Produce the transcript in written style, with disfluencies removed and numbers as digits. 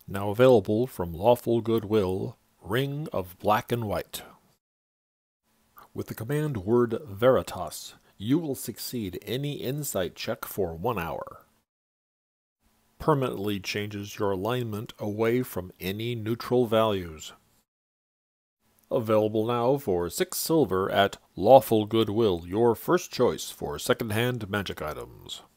Now available from Lawful Goodwill, Ring of Black and White. With the command word Veritas, you will succeed any insight check for 1 hour. Permanently changes your alignment away from any neutral values. Available now for 6 silver at Lawful Goodwill, your first choice for second-hand magic items.